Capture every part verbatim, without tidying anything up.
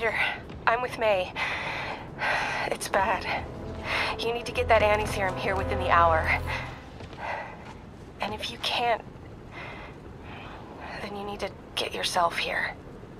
Peter, I'm with May. It's bad. You need to get that anti-serum here within the hour. And if you can't, then you need to get yourself here.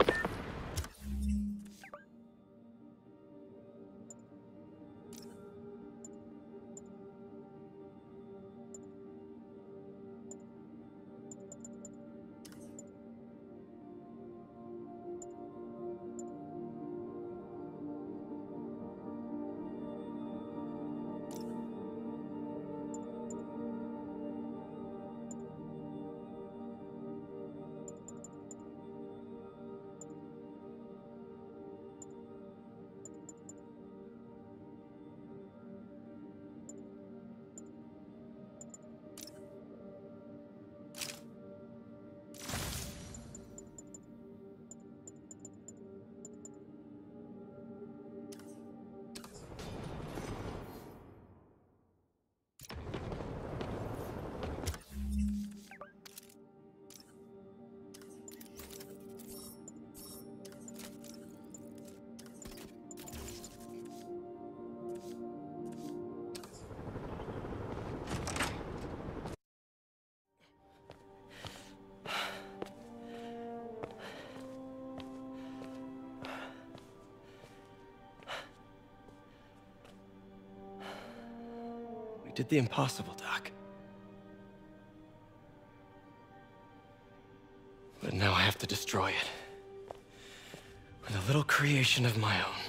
We did the impossible, Doc. But now I have to destroy it. With a little creation of my own.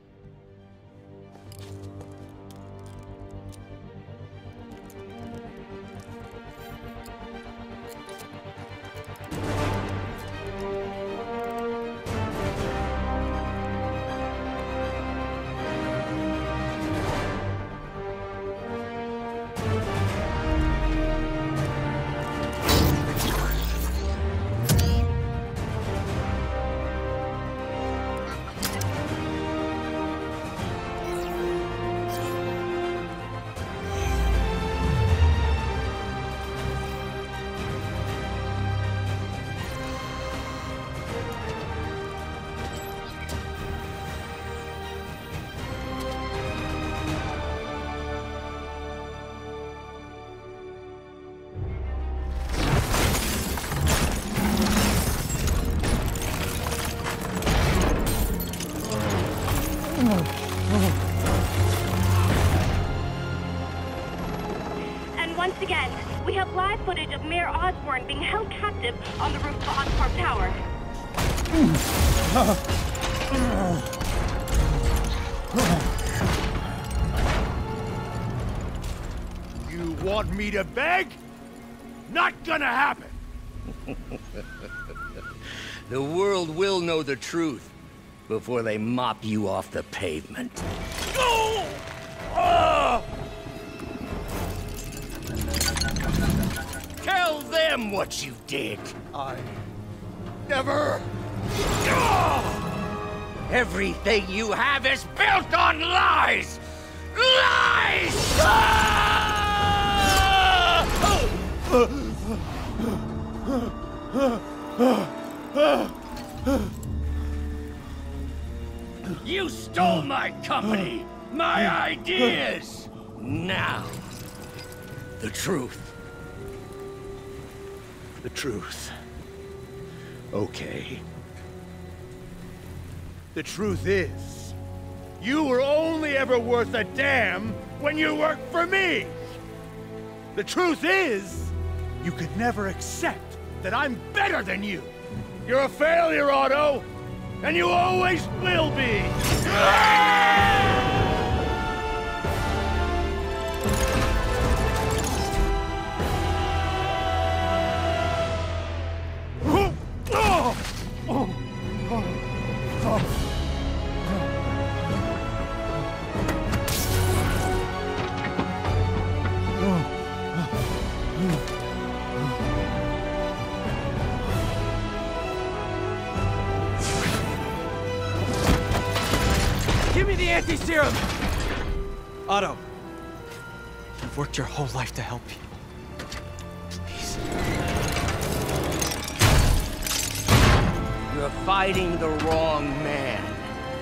And once again, we have live footage of Mayor Osborn being held captive on the roof of Oscorp Tower. You want me to beg? Not gonna happen! The world will know the truth before they mop you off the pavement. Go! Oh! Tell them what you did. I... never... Everything you have is built on lies! Lies! You stole my company, my ideas! Now, the truth. The truth. Okay. The truth is, you were only ever worth a damn when you worked for me! The truth is, you could never accept that I'm better than you! You're a failure, Otto! And you always will be! Give me the anti-serum! Otto, you've worked your whole life to help people. Please. You're fighting the wrong man.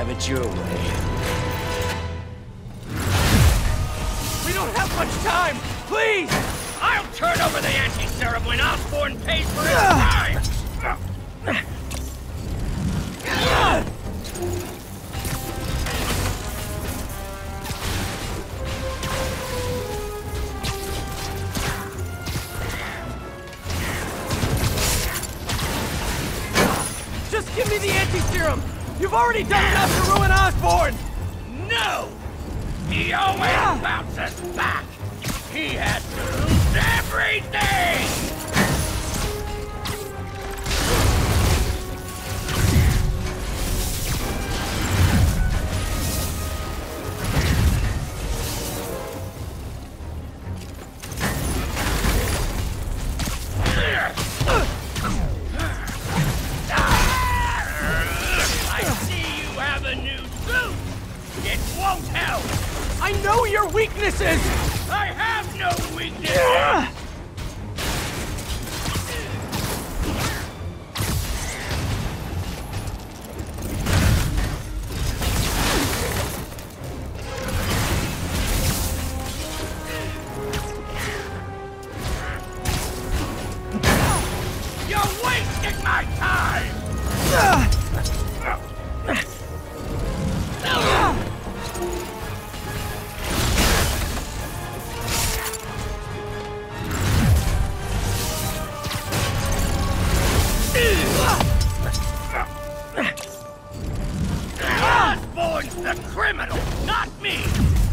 have it your way. We don't have much time! Please! I'll turn over the anti-serum when Osborn pays for his crimes! Just give me the anti-serum! You've already done enough to ruin Osborn! No! He always bounces back! He has to lose everything! I see you have a new suit! It won't help! I know your weaknesses! I have no weakness! You're wasting my time! Osborn's the criminal, not me!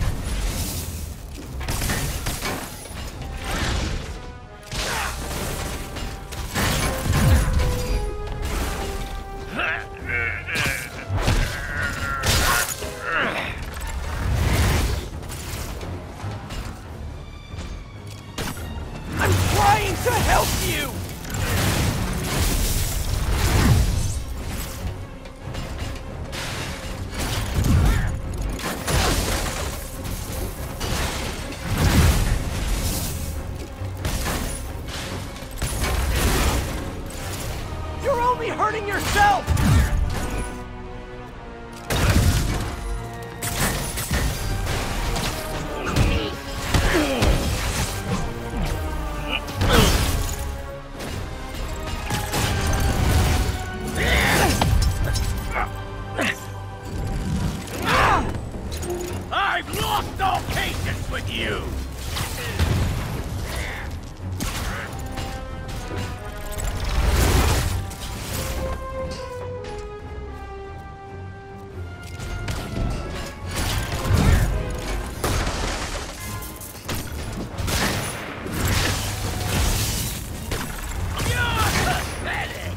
I'm trying to help you! You're only hurting yourself! I've lost all patience with you! You're pathetic!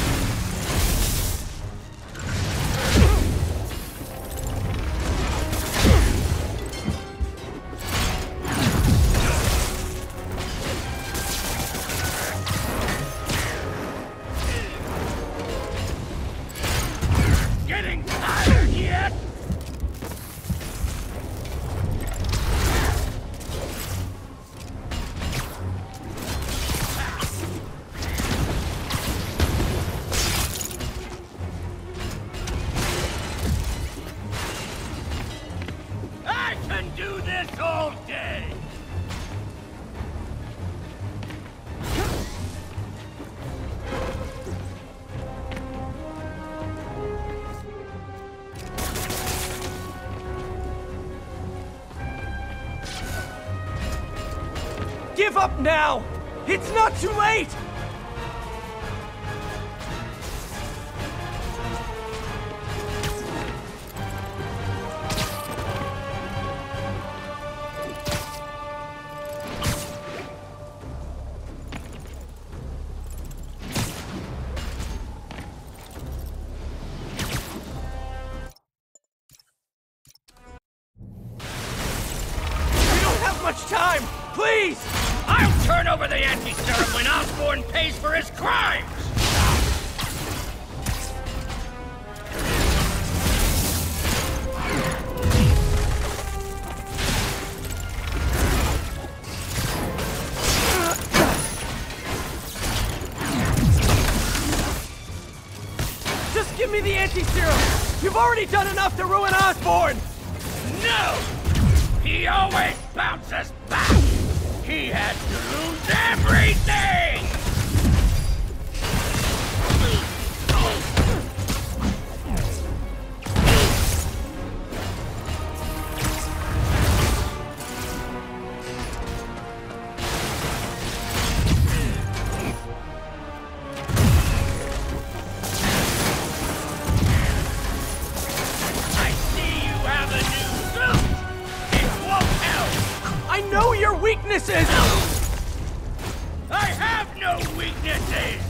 Getting tired yet? I can do this all day! Give up now! It's not too late! We don't have much time! Please! I'll turn over the anti-serum when Osborn pays for his crimes! Just give me the anti-serum! You've already done enough to ruin Osborn! No! He always bounces back! He had to lose everything! Weaknesses! I have no weaknesses!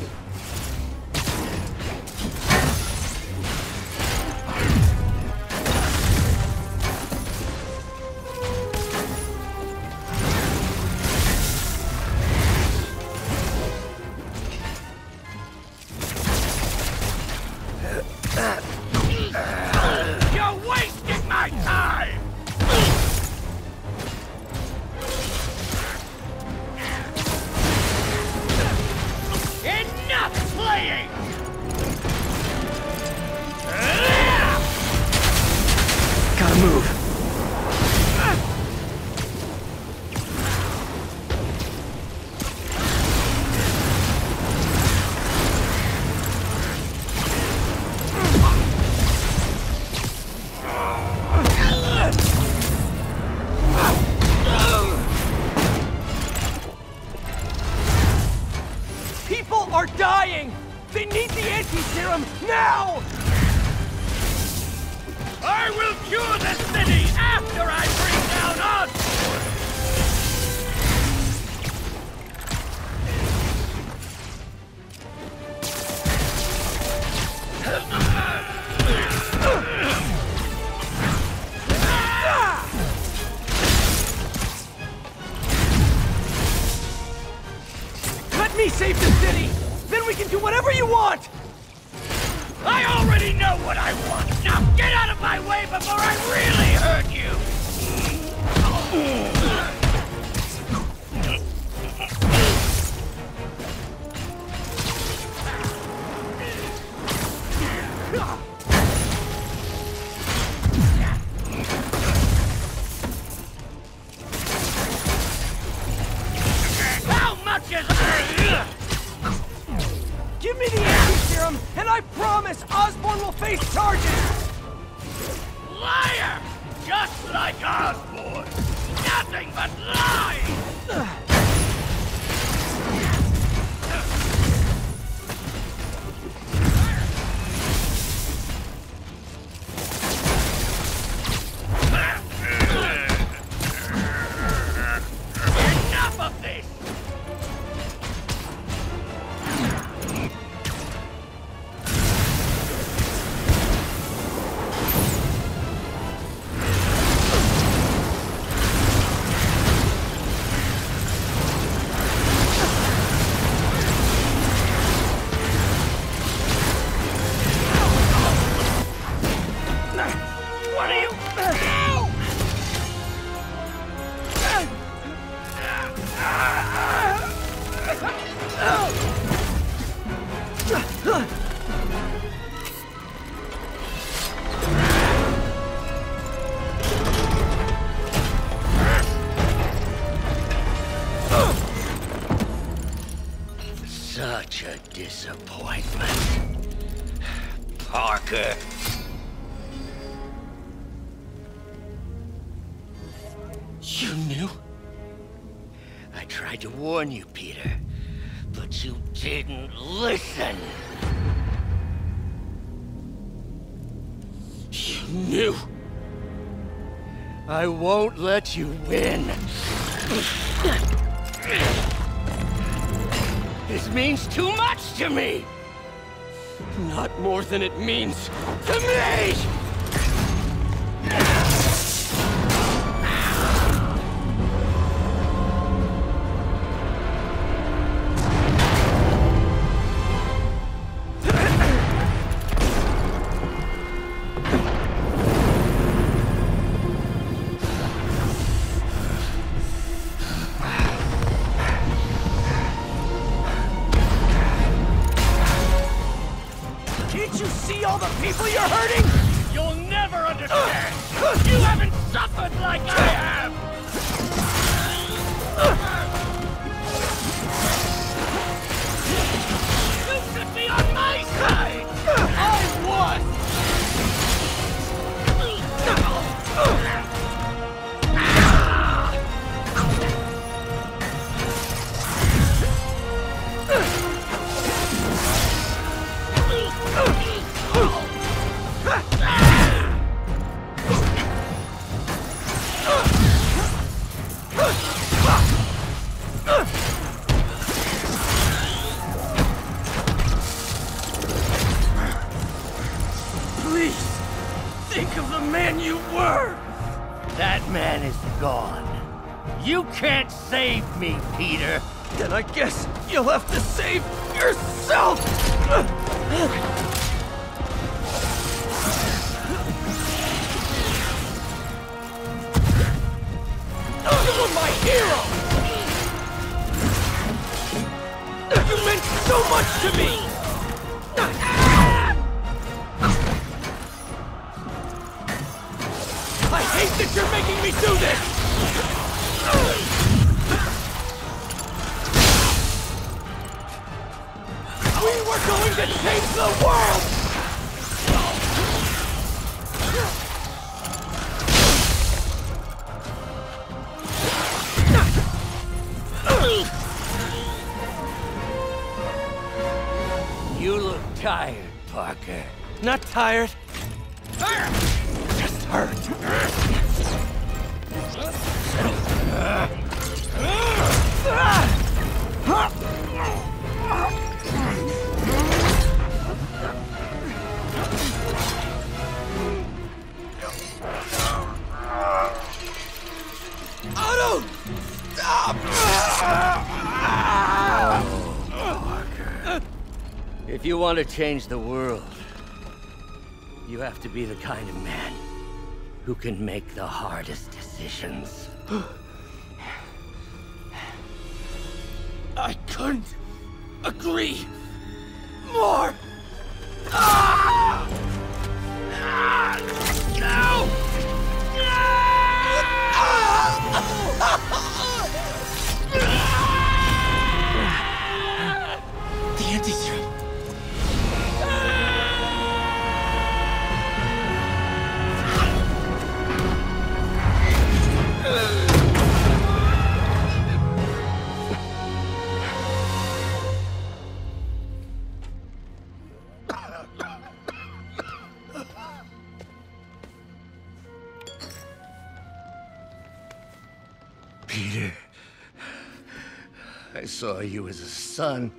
You're wasting my time! Playing! Gotta move. People are dying! They need the anti-serum now! I will cure the city after I bring down Osborn! Let me save the city! Then we can do whatever you want! I already know what I want! Now get out of my way before I really hurt you! How much is it? Give me the anti-serum, and I promise Osborn will face charges! Liar! Just like Osborn! Nothing but lies! Enough of this! What are you... Such a disappointment. Parker. You knew? I tried to warn you, Peter, but you didn't listen. You knew. I won't let you win. This means too much to me! Not more than it means to me! Can't you see all the people you're hurting? You'll never understand! You haven't suffered like I have! You should be on my side! I was! Please, think of the man you were! That man is gone. You can't save me, Peter. Then I guess you'll have to save yourself! You were my hero! You meant so much to me! I hate that you're making me do this! We were going to change the world! You look tired, Parker. Not tired. Just hurt. Otto! Stop! If you want to change the world, you have to be the kind of man who can make the hardest decisions. I couldn't agree more! Ah! Ah! No! The anti-serum. Peter, I saw you as a son.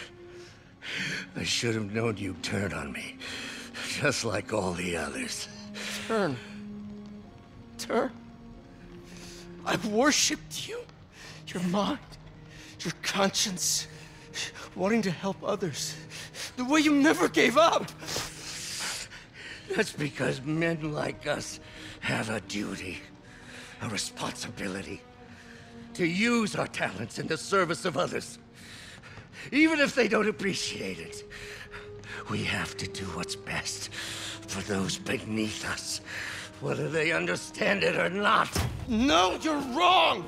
I should have known you'd turn on me, just like all the others. Turn. Turn. I worshipped you. Your mind. Your conscience. Wanting to help others. The way you never gave up. That's because men like us have a duty, a responsibility, to use our talents in the service of others. Even if they don't appreciate it, we have to do what's best for those beneath us, whether they understand it or not. No, you're wrong!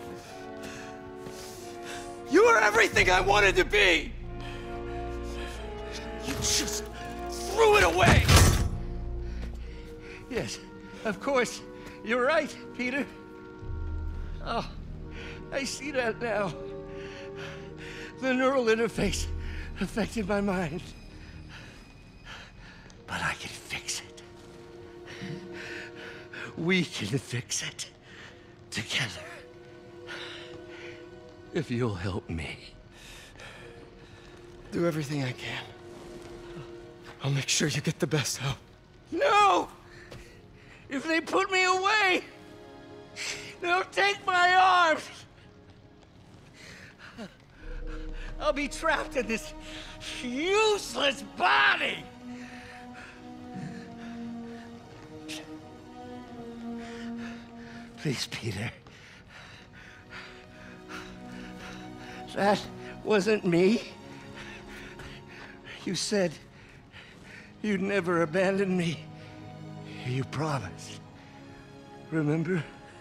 You are everything I wanted to be! You just threw it away! Yes, of course. You're right, Peter. Oh, I see that now. The neural interface affected my mind. But I can fix it. We can fix it. Together. If you'll help me. Do everything I can. I'll make sure you get the best help. No! If they put me away, they'll take my arms. I'll be trapped in this useless body. Please, Peter. That wasn't me. You said you'd never abandon me. You promised. Remember?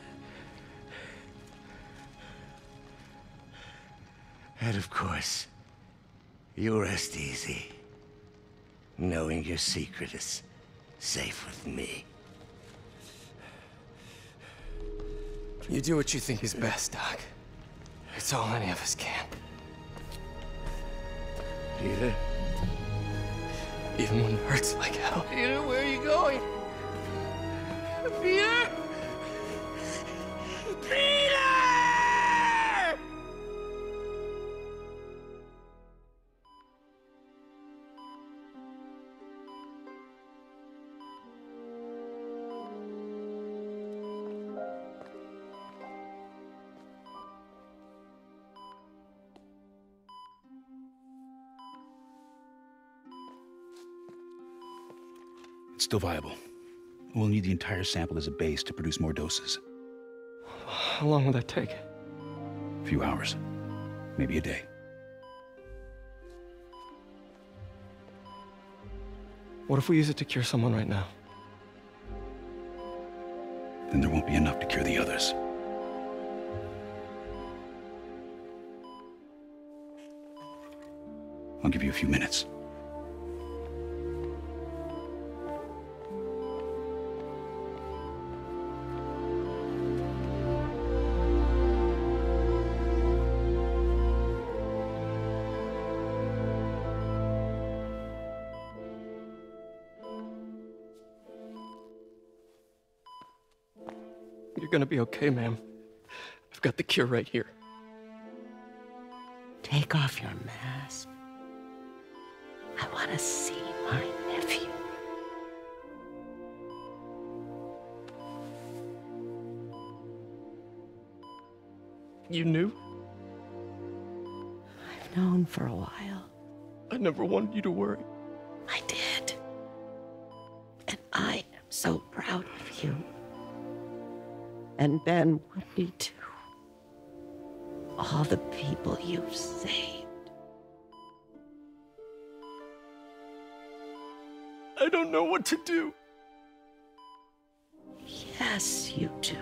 And of course, you rest easy, knowing your secret is safe with me. You do what you think is best, Doc. It's all any of us can. Peter? Even when it hurts like hell. Peter, where are you going? Peter? Peter! It's still viable. We'll need the entire sample as a base to produce more doses. How long will that take? A few hours. Maybe a day. What if we use it to cure someone right now? Then there won't be enough to cure the others. I'll give you a few minutes. You're gonna be okay, ma'am. I've got the cure right here. Take off your mask. I want to see my nephew. You knew? I've known for a while. I never wanted you to worry. I did. And I am so proud of you. And Ben would be too. All the people you've saved. I don't know what to do. Yes, you do.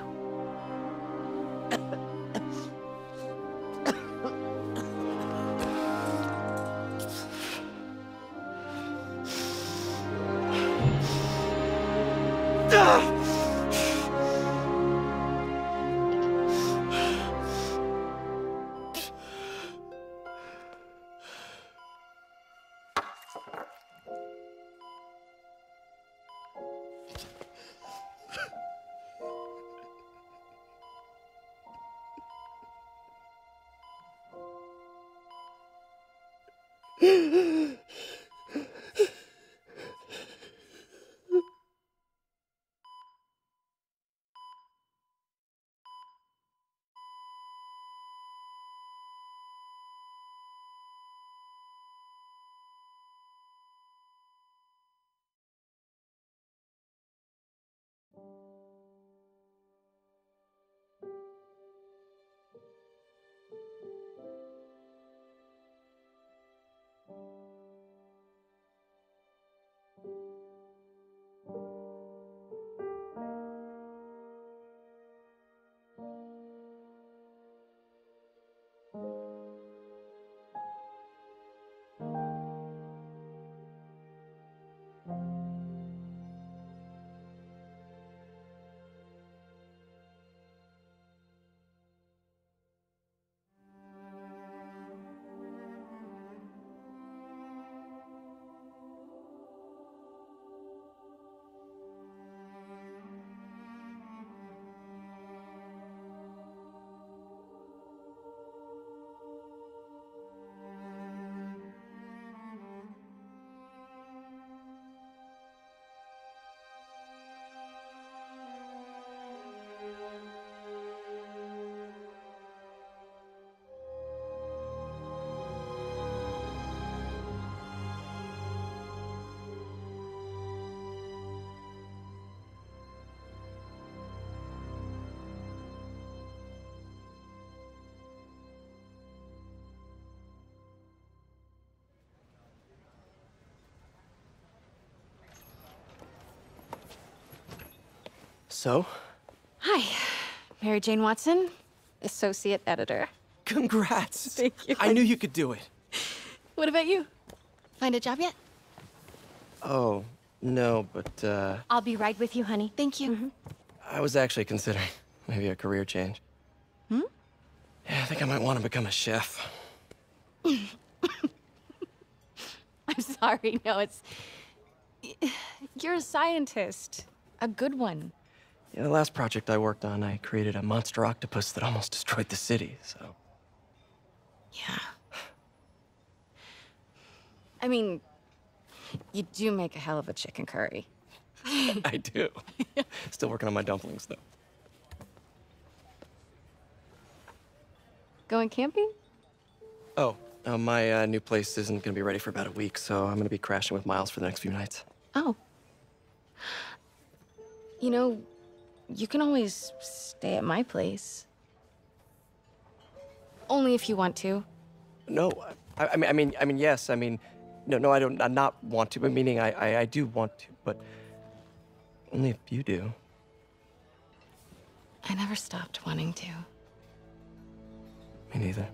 So? Hi, Mary Jane Watson, associate editor. Congrats. Thank you. I knew you could do it. What about you? Find a job yet? Oh, no, but, uh... I'll be right with you, honey. Thank you. Mm-hmm. I was actually considering maybe a career change. Hmm? Yeah, I think I might want to become a chef. I'm sorry, no, it's... You're a scientist. A good one. Yeah, the last project I worked on, I created a monster octopus that almost destroyed the city, so... Yeah. I mean, you do make a hell of a chicken curry. I do. Still working on my dumplings, though. Going camping? Oh, uh, my uh, new place isn't gonna be ready for about a week, so I'm gonna be crashing with Miles for the next few nights. Oh. You know, you can always stay at my place. Only if you want to. No, I, I mean, I mean, I mean, yes. I mean, no, no, I don't. I not want to. But meaning, I, I, I do want to, but only if you do. I never stopped wanting to. Me neither.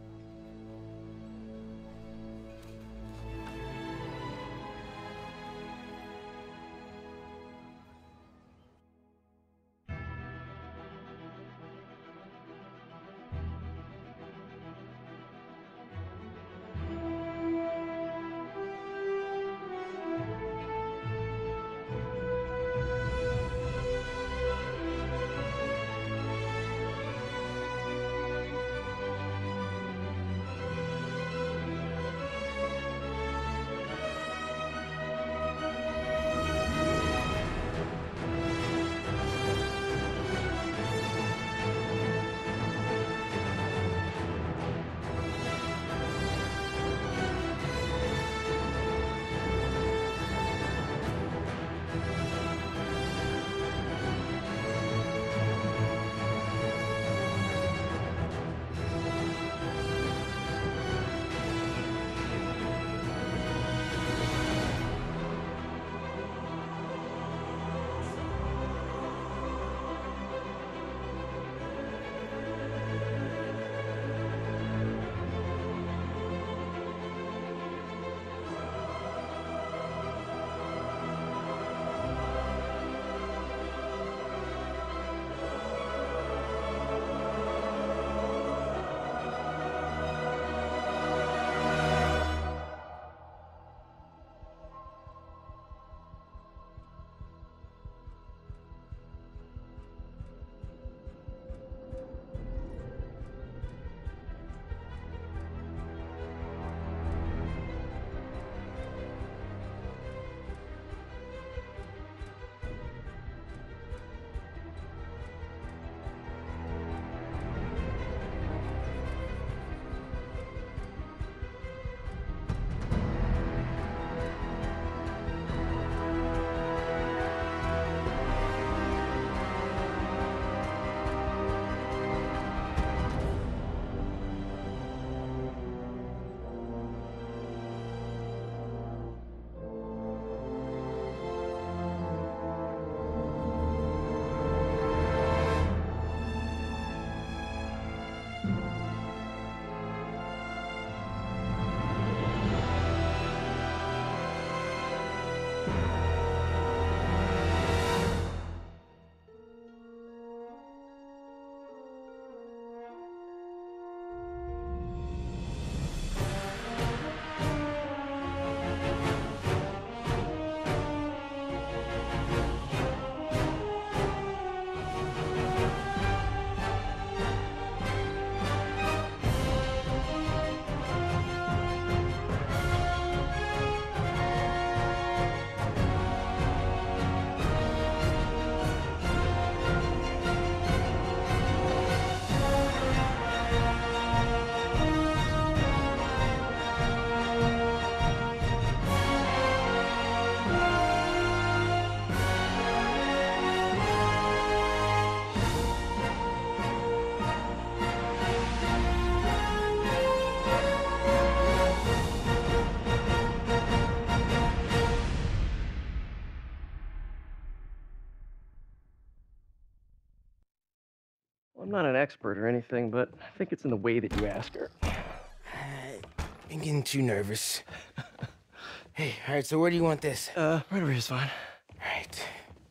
Well, I'm not an expert or anything, but I think it's in the way that you ask her. I'm getting too nervous. Hey, all right, so where do you want this? Uh, right over here's fine. Right.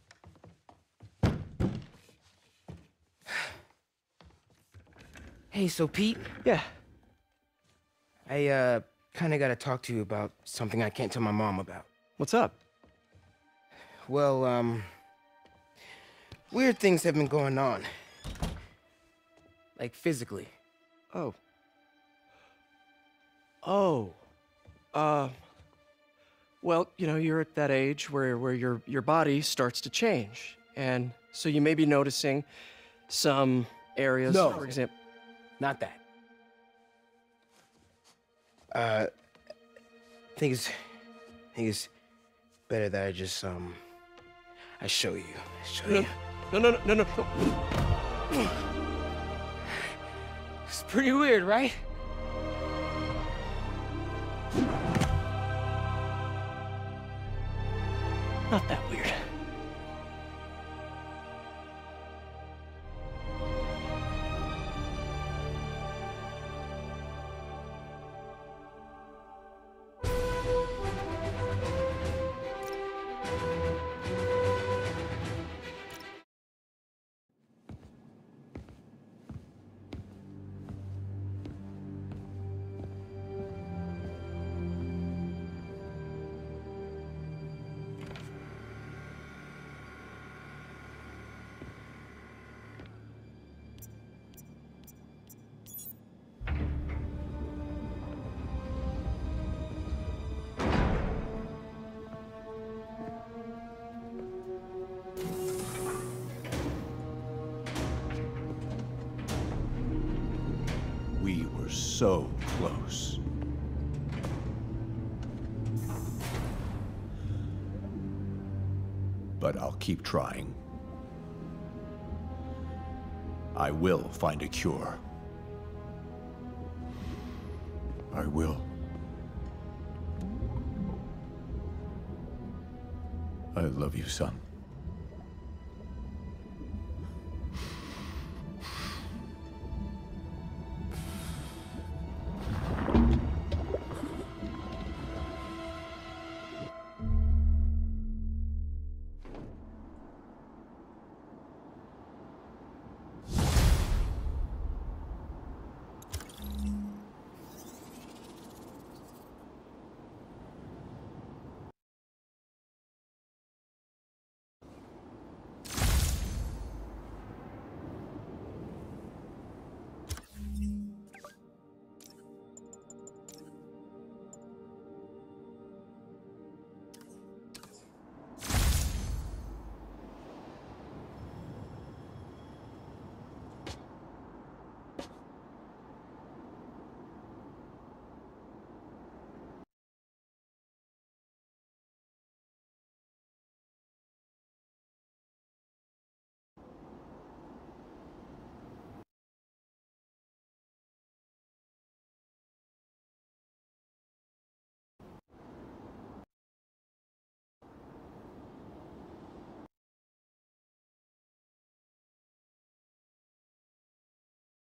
Hey, so Pete? Yeah. I, uh, kinda gotta talk to you about something I can't tell my mom about. What's up? Well, um... weird things have been going on. Like, physically. Oh. Oh. Uh... Well, you know, you're at that age where, where your, your body starts to change. And so you may be noticing some areas, No. for example... Not that. Uh... I think it's... I think it's better that I just, um... I show you. I show No, you. no, no, no, no, no. It's pretty weird, right? Not that weird. We were so close. But I'll keep trying. I will find a cure. I will. I love you, son.